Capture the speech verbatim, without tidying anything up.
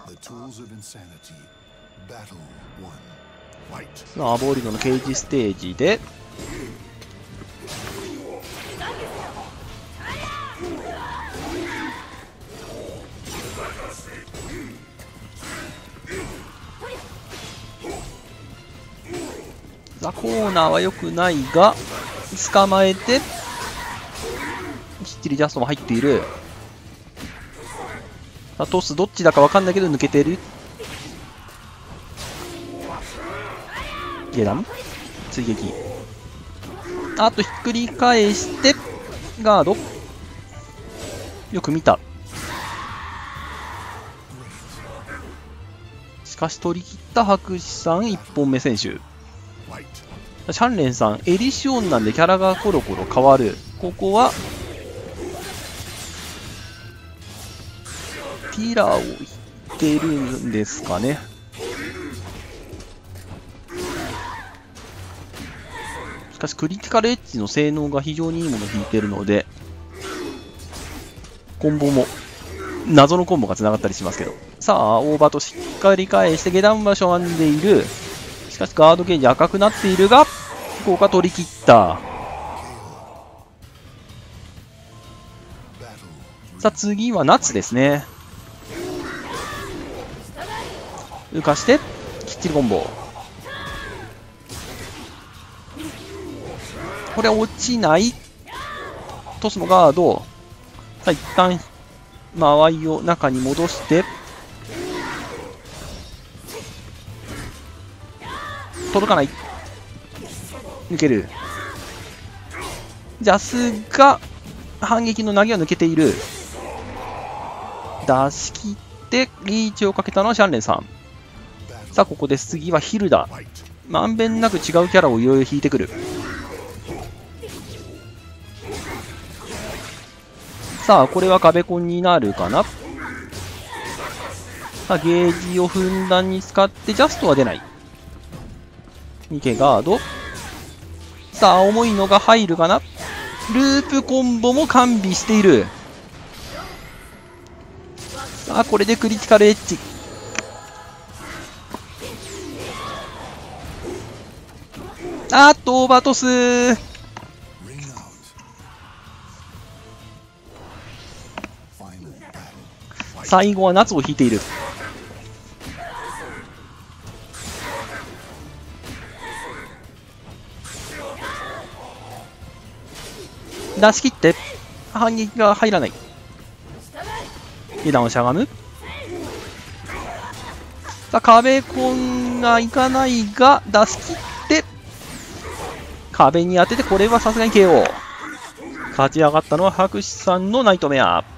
さあアボリドのケージステージでさあコーナーは良くないが捕まえてきっちりジャストも入っている。さあトスどっちだか分かんないけど抜けてる。下段追撃、あとひっくり返してガード、よく見た。しかし取り切った白紙さんいっぽんめ選手。シャンレンさんエリシオンなんでキャラがコロコロ変わる。ここはティラーを言ってるんですかね。しかしクリティカルエッジの性能が非常にいいものを引いているのでコンボも謎のコンボがつながったりしますけど、さあ大場としっかり返して下段場所を編んでいる。しかしガードゲージ赤くなっているが効果取り切った。さあ次は夏ですね。浮かしてきっちりコンボ。これは落ちない。トスのガード。さあ一旦間合いを中に戻して届かない。抜ける。ジャスが反撃の投げを抜けている。出し切ってリーチをかけたのはシャンレンさん。さあここで次はヒルダ。まんべんなく違うキャラをいろいろ引いてくる。さあこれは壁コンになるかな。さあゲージをふんだんに使ってジャストは出ない。ニケガード。さあ重いのが入るかな。ループコンボも完備している。さあこれでクリティカルエッジ。あーっとオーバートス。最後は夏を引いている。出し切って反撃が入らない。下段をしゃがむ。さあ壁コンがいかないが出し切って壁に当てて、これはさすがに ケーオー。勝ち上がったのは白紙さんのナイトメア。